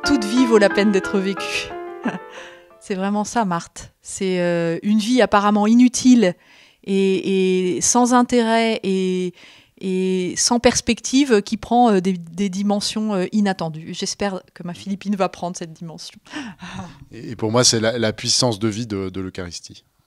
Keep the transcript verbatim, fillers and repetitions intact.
toute vie vaut la peine d'être vécue. C'est vraiment ça, Marthe. C'est euh, une vie apparemment inutile et, et sans intérêt et, et sans perspective qui prend euh, des, des dimensions euh, inattendues. J'espère que ma Philippine va prendre cette dimension. Et pour moi, c'est la, la puissance de vie de, de l'Eucharistie.